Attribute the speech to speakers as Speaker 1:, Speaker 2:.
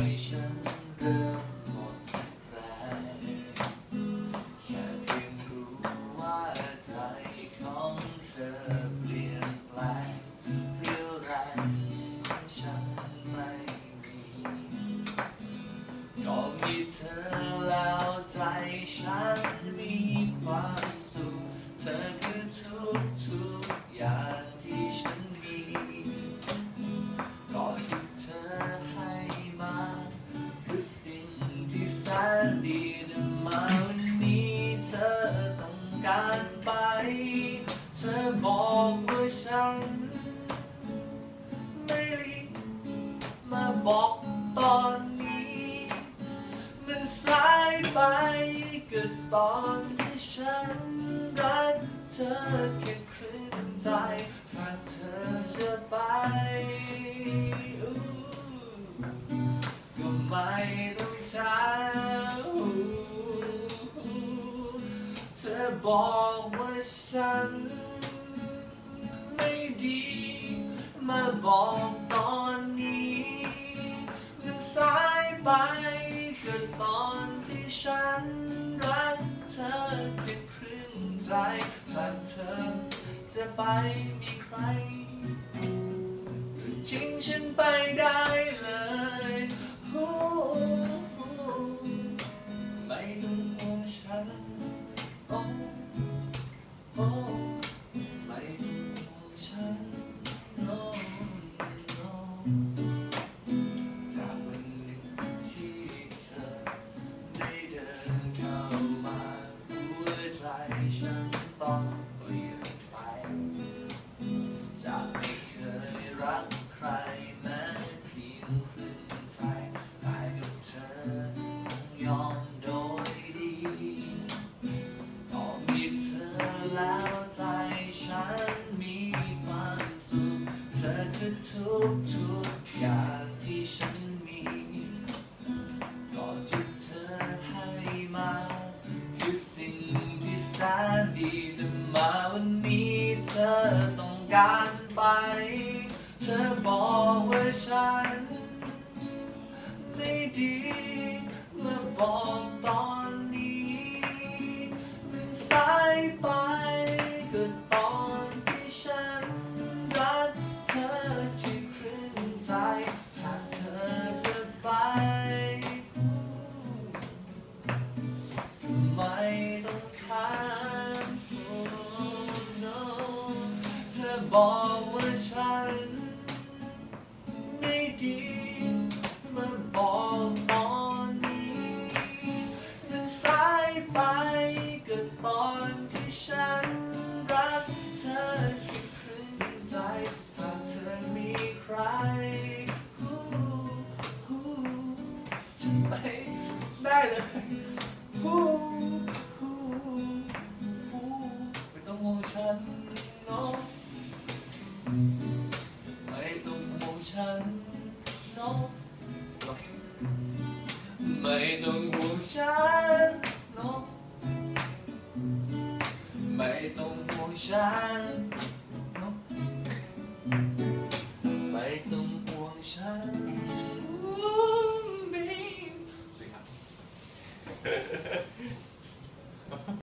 Speaker 1: ฉันเริ่มหมดแรงแค่เพียงรู้ว่าใจของเธอเปลี่ยนแปลงเรี่ยวแรงของฉันไม่มีก็มีเธอแล้วใจฉันมีความสุขเธอคือทุกอย่างที่ฉันมีก็ที่เธอให้มาคือสิ่งที่แสนดีแต่มาวันนี้เธอต้องการไปเธอบอกว่าฉันไม่รีบมาบอกตอนนี้มันสายไปก็ตอนที่ฉันรักเธอแค่ครึ่งใจหากเธอจะไปก็ไม่ต้องช้าเธอบอกว่าฉันไม่ดีมาบอกตอนนี้มันสายไปก็ตอนที่ฉันรักเธอแค่ครึ่งใจหากเธอจะไปมีใครก็ทิ้งฉันไปได้เลยไม่ต้องห่วงฉันโอ้ไม่ต้องห่วงฉัน no no จากวันหนึ่งที่เธอได้เดินเข้ามาหัวใจฉันต้องเปลี่ยนไปจากไม่เคยรักใครแม้เพียงครึ่งใจแต่กับเธอต้องยอมโดยดีก็มีเธอแล้วใจฉันมีความสุขเธอคือทุกอย่างที่ฉันมีก็ที่เธอให้มาคือสิ่งที่แสนดีแต่มาวันนี้เธอต้องการไปเธอบอกว่าฉันไม่ดีมาบอกตอนนี้มันสายไปก็ตอนที่ฉันรักเธอแค่ครึ่งใจหากเธอจะไปก็ไม่ต้องถามno เธอบอกว่าฉันไม่ดีมาบอกตอนนี้มันสายไปก็ตอนที่ฉันรักเธอแค่ครึ่งใจหากเธอมีใครฉันไปได้เลยไม่ต้องห่วงฉันเนาะไม่ต้องห่วงฉันเนาะไม่ต้องห่วงฉันเนาะไม่ต้องห่วงฉันเนาะไม่ต้องห่วงฉันสวยครับ